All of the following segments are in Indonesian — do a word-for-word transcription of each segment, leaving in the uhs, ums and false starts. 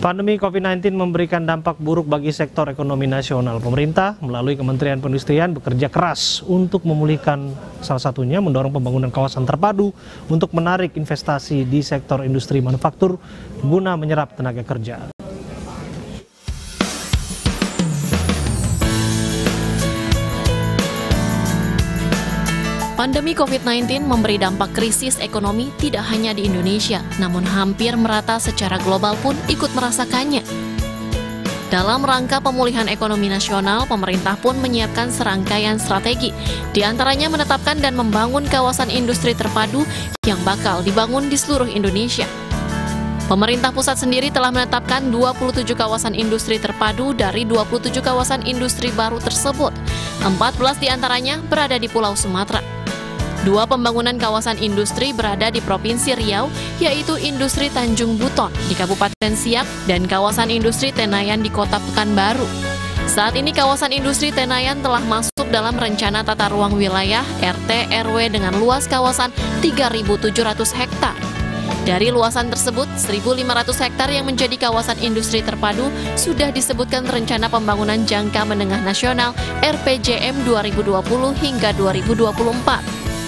Pandemi COVID sembilan belas memberikan dampak buruk bagi sektor ekonomi nasional. Pemerintah melalui Kementerian Perindustrian bekerja keras untuk memulihkan, salah satunya mendorong pembangunan kawasan terpadu untuk menarik investasi di sektor industri manufaktur guna menyerap tenaga kerja. Pandemi COVID sembilan belas memberi dampak krisis ekonomi tidak hanya di Indonesia, namun hampir merata secara global pun ikut merasakannya. Dalam rangka pemulihan ekonomi nasional, pemerintah pun menyiapkan serangkaian strategi, di antaranya menetapkan dan membangun kawasan industri terpadu yang bakal dibangun di seluruh Indonesia. Pemerintah pusat sendiri telah menetapkan dua puluh tujuh kawasan industri terpadu dari dua puluh tujuh kawasan industri baru tersebut. empat belas diantaranya berada di Pulau Sumatera. Dua pembangunan kawasan industri berada di Provinsi Riau, yaitu Industri Tanjung Buton di Kabupaten Siak dan kawasan industri Tenayan di Kota Pekanbaru. Saat ini kawasan industri Tenayan telah masuk dalam rencana tata ruang wilayah R T R W dengan luas kawasan tiga ribu tujuh ratus hektar. Dari luasan tersebut, seribu lima ratus hektar yang menjadi kawasan industri terpadu sudah disebutkan rencana pembangunan jangka menengah nasional R P J M dua ribu dua puluh hingga dua ribu dua puluh empat.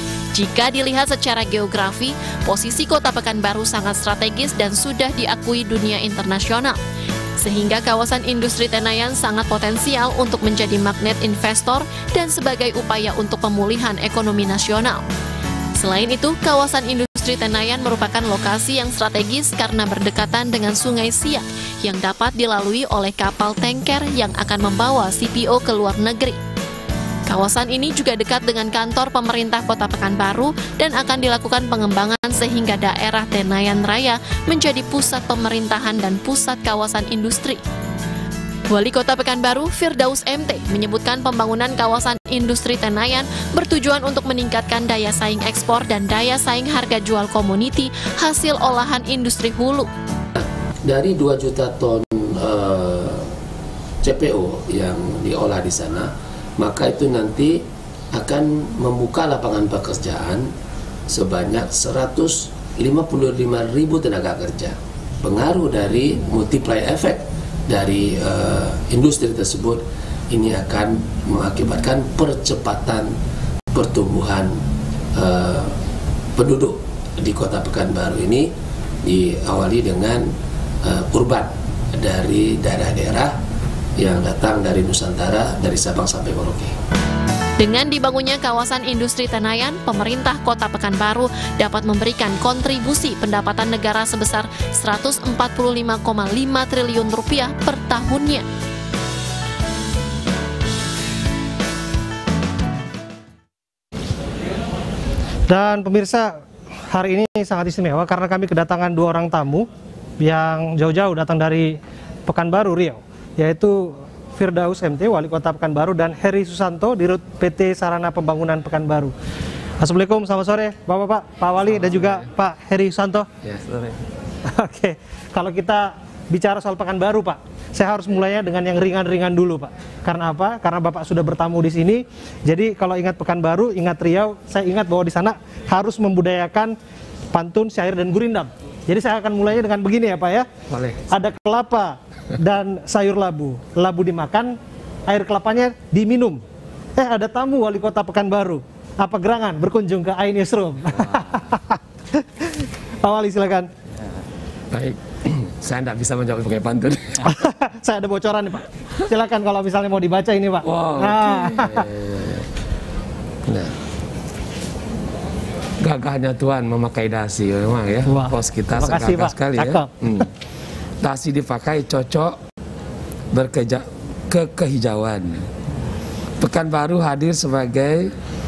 Jika dilihat secara geografi, posisi Kota Pekanbaru sangat strategis dan sudah diakui dunia internasional. Sehingga kawasan industri Tenayan sangat potensial untuk menjadi magnet investor dan sebagai upaya untuk pemulihan ekonomi nasional. Selain itu, kawasan industri Tenayan merupakan lokasi yang strategis karena berdekatan dengan Sungai Siak yang dapat dilalui oleh kapal tanker yang akan membawa C P O ke luar negeri. Kawasan ini juga dekat dengan kantor pemerintah Kota Pekanbaru dan akan dilakukan pengembangan sehingga daerah Tenayan Raya menjadi pusat pemerintahan dan pusat kawasan industri. Wali Kota Pekanbaru, Firdaus M T, menyebutkan pembangunan kawasan industri Tenayan bertujuan untuk meningkatkan daya saing ekspor dan daya saing harga jual komoditi hasil olahan industri hulu. Dari dua juta ton uh, C P O yang diolah di sana, maka itu nanti akan membuka lapangan pekerjaan sebanyak seratus lima puluh lima ribu tenaga kerja. Pengaruh dari multiply effect dari uh, industri tersebut ini akan mengakibatkan percepatan pertumbuhan uh, penduduk di Kota Pekanbaru ini, diawali dengan uh, urban dari daerah-daerah yang datang dari Nusantara, dari Sabang sampai Merauke. Dengan dibangunnya kawasan industri Tenayan, pemerintah Kota Pekanbaru dapat memberikan kontribusi pendapatan negara sebesar seratus empat puluh lima koma lima triliun rupiah per tahunnya. Dan pemirsa, hari ini sangat istimewa karena kami kedatangan dua orang tamu yang jauh-jauh datang dari Pekanbaru, Riau, yaitu Firdaus M T, Wali Kota Pekanbaru, dan Heri Susanto, Dirut P T Sarana Pembangunan Pekanbaru. Assalamualaikum, selamat sore Bapak-Bapak, Pak Wali dan juga Pak Heri Susanto. Ya, sore. Oke, kalau kita bicara soal Pekanbaru, Pak, saya harus mulainya dengan yang ringan-ringan dulu, Pak. Karena apa? Karena Bapak sudah bertamu di sini. Jadi kalau ingat Pekanbaru, ingat Riau, saya ingat bahwa di sana harus membudayakan pantun, syair, dan gurindam. Jadi saya akan mulainya dengan begini ya, Pak ya. Boleh. Ada kelapa dan sayur labu. Labu dimakan, air kelapanya diminum. Eh, ada tamu Wali Kota Pekanbaru. Apa gerangan berkunjung ke Ain Newsroom? Pak Wali, silakan. Ya, baik, saya tidak bisa menjawab pakai pantun. Saya ada bocoran nih, Pak. Silakan kalau misalnya mau dibaca ini, Pak. Wow, nah. Okay. Nah, gagahnya Tuhan memakai dasi, memang ya. Wah, Pos kita kasih, segagah Pak. sekali Cakep. ya. Hmm. Dasi dipakai cocok berkeja ke kehijauan. Pekanbaru hadir sebagai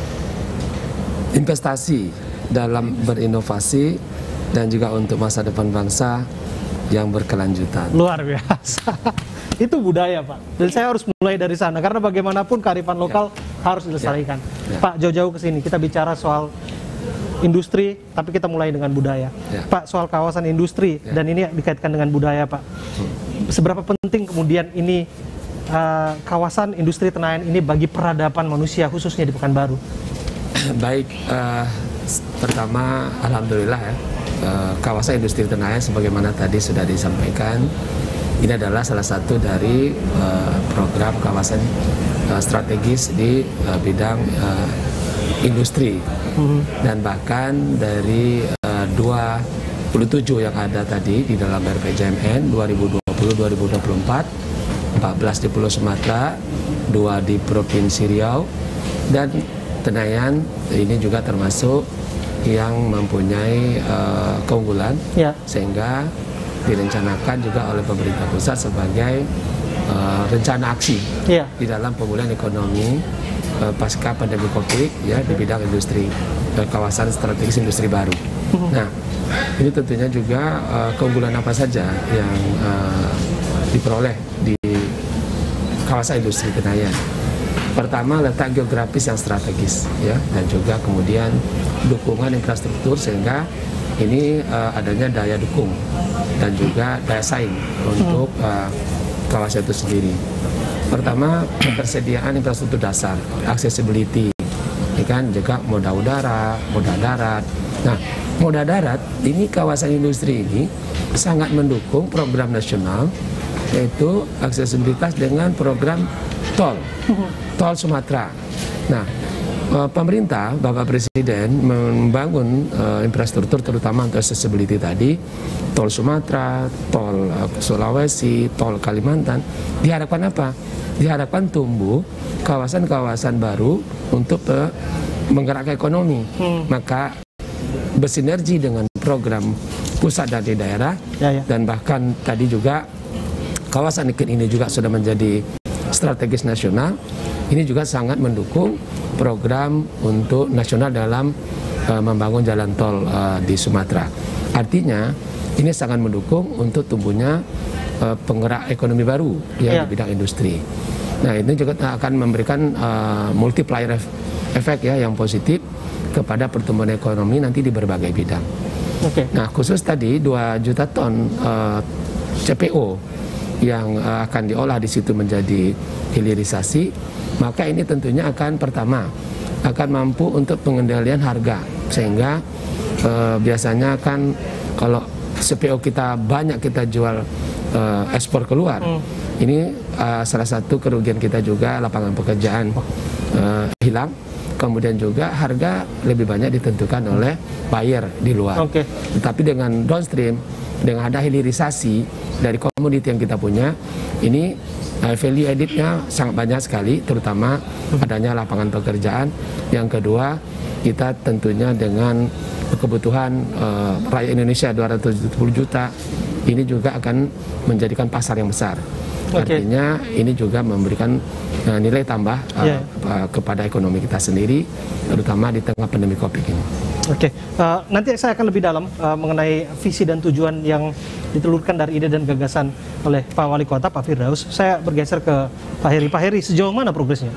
investasi dalam berinovasi dan juga untuk masa depan bangsa yang berkelanjutan. Luar biasa. Itu budaya, Pak. Dan saya harus mulai dari sana karena bagaimanapun kearifan lokal ya. harus dilestarikan. Ya. Ya. Pak, jauh-jauh ke sini kita bicara soal industri, tapi kita mulai dengan budaya. Ya. Pak, soal kawasan industri ya. dan ini dikaitkan dengan budaya, Pak. Hmm. Seberapa penting kemudian ini uh, kawasan industri Tenayan ini bagi peradaban manusia khususnya di Pekanbaru? Baik, uh, pertama alhamdulillah ya, uh, kawasan industri Tenayan sebagaimana tadi sudah disampaikan ini adalah salah satu dari uh, program kawasan uh, strategis di uh, bidang uh, industri. Mm-hmm. Dan bahkan dari uh, dua puluh tujuh yang ada tadi di dalam R P J M N dua ribu dua puluh sampai dua ribu dua puluh empat, empat belas di Pulau Sumatera, dua di Provinsi Riau, dan Tenayan ini juga termasuk yang mempunyai uh, keunggulan, ya. Sehingga direncanakan juga oleh pemerintah pusat sebagai uh, rencana aksi, ya. Di dalam pemulihan ekonomi uh, pasca pandemi Covid, ya, di bidang industri, uh, kawasan strategis industri baru. Uh-huh. Nah, ini tentunya juga uh, keunggulan apa saja yang uh, diperoleh di kawasan industri Tenayan. Pertama, letak geografis yang strategis, ya, dan juga kemudian dukungan infrastruktur sehingga ini uh, adanya daya dukung dan juga daya saing untuk uh, kawasan itu sendiri. Pertama, ketersediaan infrastruktur dasar, accessibility, ya kan, juga moda udara, moda darat. Nah, moda darat ini kawasan industri ini sangat mendukung program nasional, yaitu aksesibilitas dengan program tol, tol Sumatera. Nah, pemerintah, Bapak Presiden membangun uh, infrastruktur terutama untuk accessibility tadi, tol Sumatera, tol uh, Sulawesi, tol Kalimantan. Diharapkan apa? Diharapkan tumbuh kawasan-kawasan baru untuk uh, menggerakkan ekonomi. Hmm. Maka bersinergi dengan program pusat dan di daerah, ya, ya. Dan bahkan tadi juga kawasan ini juga sudah menjadi strategis nasional. Ini juga sangat mendukung program untuk nasional dalam uh, membangun jalan tol uh, di Sumatera. Artinya ini sangat mendukung untuk tumbuhnya uh, penggerak ekonomi baru, ya, ya, di bidang industri. Nah, ini juga akan memberikan uh, multiplier efek, ya, yang positif kepada pertumbuhan ekonomi nanti di berbagai bidang. Okay. Nah, khusus tadi dua juta ton uh, C P O yang uh, akan diolah di situ menjadi hilirisasi, maka ini tentunya akan pertama akan mampu untuk pengendalian harga, sehingga uh, biasanya kan kalau C P O kita banyak kita jual uh, ekspor keluar, hmm. ini uh, salah satu kerugian kita juga, lapangan pekerjaan uh, hilang, kemudian juga harga lebih banyak ditentukan oleh buyer di luar. Okay. Tetapi dengan downstream, dengan ada hilirisasi dari komoditi yang kita punya, ini uh, value added-nya sangat banyak sekali, terutama adanya lapangan pekerjaan. Yang kedua, kita tentunya dengan kebutuhan uh, rakyat Indonesia dua ratus tujuh puluh juta, ini juga akan menjadikan pasar yang besar. Okay. Artinya ini juga memberikan uh, nilai tambah uh, yeah. uh, kepada ekonomi kita sendiri, terutama di tengah pandemi Covid ini. Oke, okay. uh, nanti saya akan lebih dalam uh, mengenai visi dan tujuan yang ditelurkan dari ide dan gagasan oleh Pak Wali Kota, Pak Firdaus. Saya bergeser ke Pak Heri. Pak Heri, sejauh mana progresnya?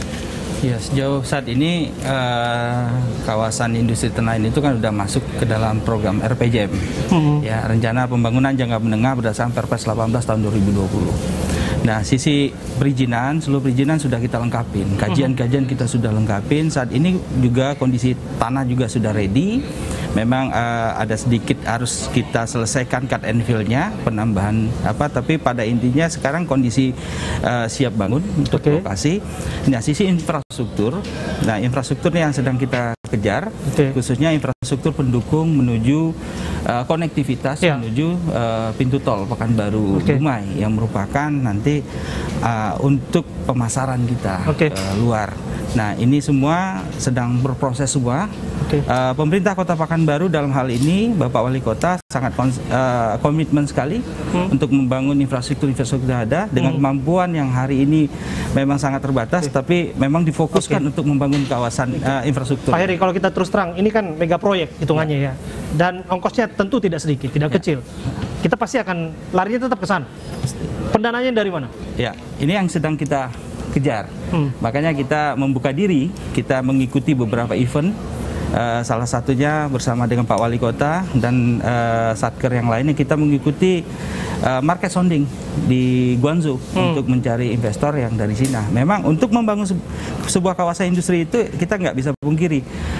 Ya, sejauh saat ini uh, kawasan industri Tenayan itu kan sudah masuk ke dalam program R P J M. Hmm. Ya, rencana pembangunan jangka menengah berdasarkan Perpres delapan belas tahun dua ribu dua puluh. Nah, sisi perizinan, seluruh perizinan sudah kita lengkapin, kajian-kajian kita sudah lengkapin. Saat ini juga kondisi tanah juga sudah ready. Memang uh, ada sedikit harus kita selesaikan cut and fill-nya, penambahan apa, tapi pada intinya sekarang kondisi uh, siap bangun untuk okay. lokasi. Nah, sisi infrastruktur, nah infrastruktur yang sedang kita kejar, okay. khususnya infrastruktur pendukung menuju uh, konektivitas yeah. menuju uh, pintu tol Pekanbaru okay. Dumai, yang merupakan nanti uh, untuk pemasaran kita okay. ke luar. Nah, ini semua sedang berproses semua. Okay. Uh, pemerintah Kota Pekanbaru dalam hal ini, Bapak Wali Kota sangat uh, komitmen sekali hmm. untuk membangun infrastruktur-infrastruktur yang ada dengan hmm. kemampuan yang hari ini memang sangat terbatas, okay. tapi memang difokuskan okay. untuk membangun kawasan uh, infrastruktur. Pak Heri, kalau kita terus terang, ini kan mega proyek hitungannya ya, dan ongkosnya tentu tidak sedikit, tidak ya. kecil. Kita pasti akan larinya tetap ke sana. Pendananya dari mana? Ya, ini yang sedang kita kejar. Hmm. Makanya kita membuka diri, kita mengikuti beberapa event, uh, salah satunya bersama dengan Pak Wali Kota dan uh, Satker yang lainnya, kita mengikuti uh, market sounding di Guangzhou hmm. untuk mencari investor yang dari Cina. Memang untuk membangun se sebuah kawasan industri itu kita nggak bisa pungkiri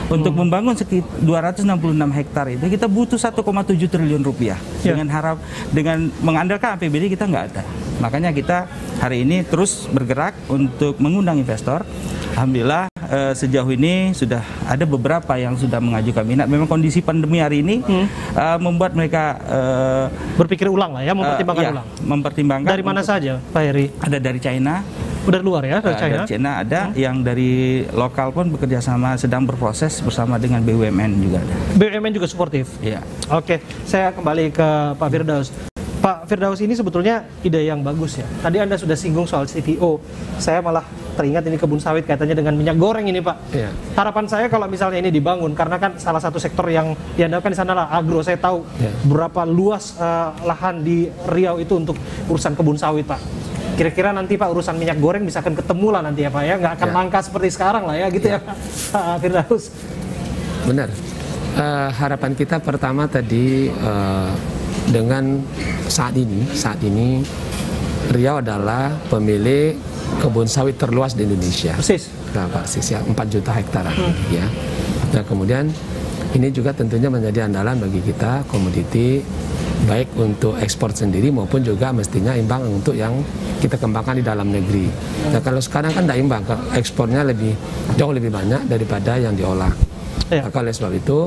Untuk hmm. membangun sekitar dua ratus enam puluh enam hektar itu kita butuh satu koma tujuh triliun rupiah. Ya. Dengan harap dengan mengandalkan A P B D kita nggak ada. Makanya kita hari ini terus bergerak untuk mengundang investor. Alhamdulillah eh, sejauh ini sudah ada beberapa yang sudah mengajukan minat. Memang kondisi pandemi hari ini hmm. eh, membuat mereka eh, berpikir ulang lah ya, mempertimbangkan eh, ya, ulang. Mempertimbangkan. Dari mana saja, Pak Heri? Ada dari China. Udah luar ya, dari China? Dari China ada, hmm. yang dari lokal pun bekerja sama, sedang berproses bersama dengan B U M N juga ada. B U M N juga suportif? Iya. Oke, saya kembali ke Pak Firdaus. Pak Firdaus, ini sebetulnya ide yang bagus ya. Tadi Anda sudah singgung soal C P O. Saya malah teringat ini kebun sawit kaitannya dengan minyak goreng ini, Pak. Iya. Harapan saya kalau misalnya ini dibangun, karena kan salah satu sektor yang diandalkan di sana lah agro. Saya tahu ya. berapa luas uh, lahan di Riau itu untuk urusan kebun sawit, Pak. Kira-kira nanti Pak urusan minyak goreng bisa akan ketemu lah nanti ya Pak ya, nggak akan ya. langka seperti sekarang lah ya gitu ya, ya Pak Firdaus. Benar. Uh, harapan kita pertama tadi uh, dengan saat ini, saat ini Riau adalah pemilik kebun sawit terluas di Indonesia. Persis. Nah, persis ya, empat juta hektar hmm. ya. Nah kemudian ini juga tentunya menjadi andalan bagi kita komoditi, baik untuk ekspor sendiri maupun juga mestinya imbang untuk yang kita kembangkan di dalam negeri. Nah kalau sekarang kan tidak imbang, ekspornya lebih jauh lebih banyak daripada yang diolah. Ya. Maka oleh sebab itu,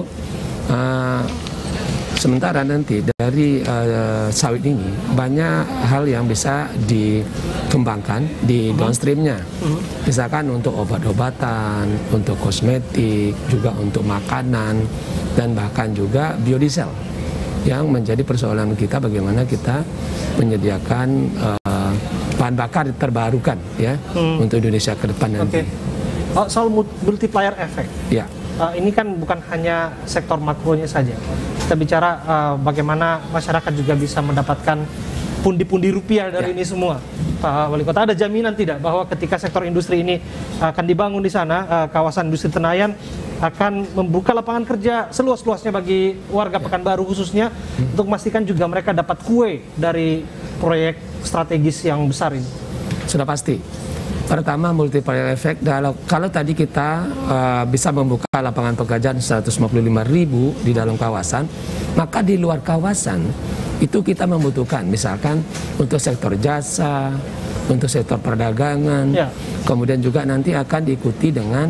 uh, sementara nanti dari uh, sawit ini banyak hal yang bisa dikembangkan di downstreamnya. Misalkan untuk obat-obatan, untuk kosmetik, juga untuk makanan, dan bahkan juga biodiesel. Yang menjadi persoalan kita bagaimana kita menyediakan uh, bahan bakar terbarukan ya hmm. untuk Indonesia ke depan nanti. Okay. Oh, soal multiplier effect. Ya. Uh, ini kan bukan hanya sektor makronya saja. Kita bicara uh, bagaimana masyarakat juga bisa mendapatkan pundi-pundi rupiah dari ya. ini semua. Pak Wali Kota, ada jaminan tidak bahwa ketika sektor industri ini akan dibangun di sana, uh, kawasan industri Tenayan akan membuka lapangan kerja seluas-luasnya bagi warga ya. Pekanbaru khususnya, hmm. untuk memastikan juga mereka dapat kue dari proyek strategis yang besar ini? Sudah pasti. Pertama, multiplier effect. Kalau tadi kita uh, bisa membuka lapangan pekerjaan seratus lima puluh lima ribu di dalam kawasan, maka di luar kawasan itu kita membutuhkan misalkan untuk sektor jasa, untuk sektor perdagangan, ya. Kemudian juga nanti akan diikuti dengan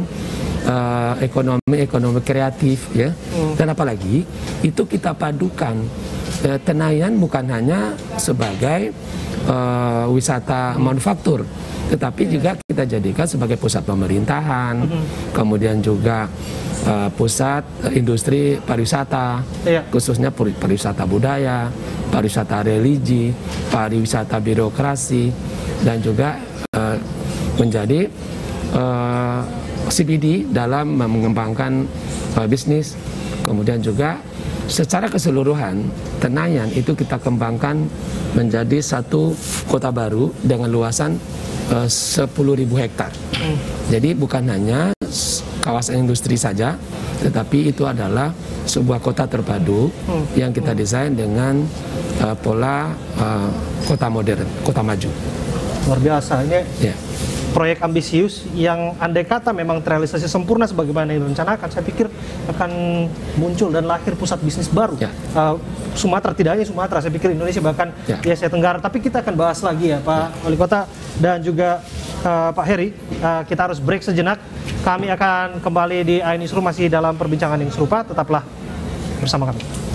uh, ekonomi ekonomi kreatif ya. Hmm. Dan apalagi itu kita padukan uh, Tenayan bukan hanya sebagai uh, wisata manufaktur, tetapi juga kita jadikan sebagai pusat pemerintahan, mm-hmm. kemudian juga uh, pusat uh, industri pariwisata, yeah. khususnya pariwisata budaya, pariwisata religi, pariwisata birokrasi, dan juga uh, menjadi uh, C B D dalam mengembangkan uh, bisnis. Kemudian juga secara keseluruhan Tenayan itu kita kembangkan menjadi satu kota baru dengan luasan uh, sepuluh ribu hektar. Hmm. Jadi bukan hanya kawasan industri saja, tetapi itu adalah sebuah kota terpadu hmm. yang kita desain dengan uh, pola uh, kota modern, kota maju. Luar biasa ini. Ya. Proyek ambisius yang andai kata memang terrealisasi sempurna sebagaimana yang direncanakan, saya pikir akan muncul dan lahir pusat bisnis baru. Ya. Uh, Sumatera, tidak hanya Sumatera, saya pikir Indonesia bahkan ya. di Asia Tenggara. Tapi kita akan bahas lagi ya Pak ya. Wali Kota dan juga uh, Pak Heri. Uh, kita harus break sejenak. Kami akan kembali di A I Newsroom masih dalam perbincangan yang serupa. Tetaplah bersama kami.